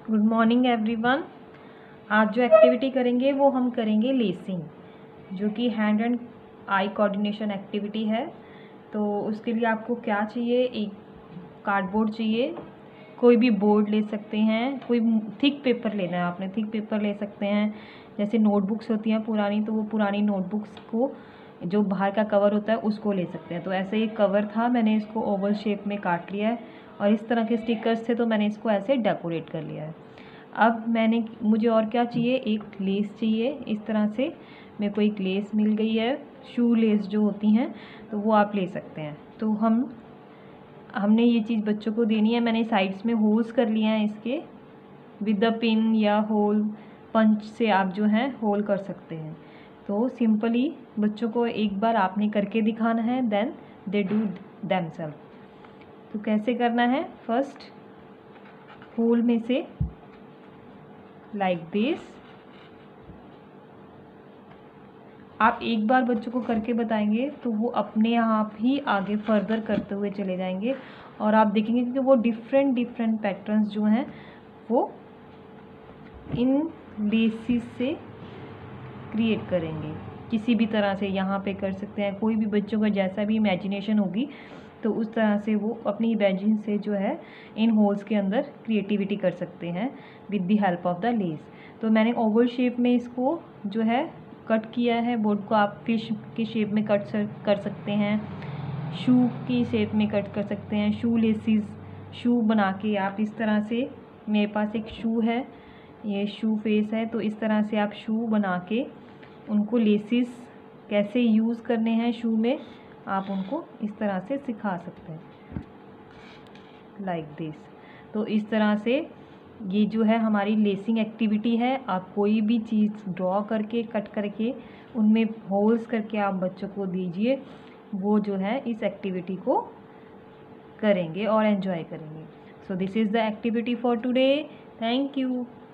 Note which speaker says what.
Speaker 1: Good morning everyone. आज जो activity करेंगे वो हम करेंगे लेसिंग, जो कि hand and eye coordination activity है। तो उसके लिए आपको क्या चाहिए, एक कार्डबोर्ड चाहिए, कोई भी बोर्ड ले सकते हैं, कोई थिक पेपर लेना है आपने, थिक पेपर ले सकते हैं। जैसे नोटबुक्स होती हैं पुरानी, तो वो पुरानी नोटबुक्स को जो बाहर का कवर होता है उसको ले सकते हैं। तो ऐसे एक कवर था, मैंने इसको ओवल शेप में काट लिया है और इस तरह के स्टिकर्स थे तो मैंने इसको ऐसे डेकोरेट कर लिया है। अब मुझे और क्या चाहिए, एक लेस चाहिए। इस तरह से मेरे को एक लेस मिल गई है, शू लेस जो होती हैं, तो वो आप ले सकते हैं। तो हमने ये चीज़ बच्चों को देनी है। मैंने साइड्स में होल्स कर लिए हैं इसके, विद द पिन या होल पंच से आप जो है होल कर सकते हैं। तो सिंपली बच्चों को एक बार आपने करके दिखाना है, देन दे डू देमसेल्फ। तो कैसे करना है, फर्स्ट होल में से लाइक दिस। आप एक बार बच्चों को करके बताएंगे तो वो अपने आप ही आगे फर्दर करते हुए चले जाएंगे और आप देखेंगे कि वो डिफरेंट पैटर्न्स जो हैं वो इन लेसिस से क्रिएट करेंगे। किसी भी तरह से यहाँ पे कर सकते हैं, कोई भी बच्चों को जैसा भी इमेजिनेशन होगी तो उस तरह से वो अपनी इमेजिन से जो है इन होल्स के अंदर क्रिएटिविटी कर सकते हैं with the help of the lace. तो मैंने ओवल शेप में इसको जो है कट किया है। बोर्ड को आप फिश के शेप में कर सकते हैं, शू की शेप में कट कर सकते हैं, शू लेसिस शू बना के आप इस तरह से, मेरे पास एक शू है, ये शू फेस है, तो इस तरह से आप शू बना के उनको लेसिस कैसे यूज़ करने हैं शू में आप उनको इस तरह से सिखा सकते हैं, लाइक दिस। तो इस तरह से ये जो है हमारी लेसिंग एक्टिविटी है। आप कोई भी चीज़ ड्रॉ करके कट करके उनमें होल्स करके आप बच्चों को दीजिए, वो जो है इस एक्टिविटी को करेंगे और एंजॉय करेंगे। So this is the activity for today. Thank you.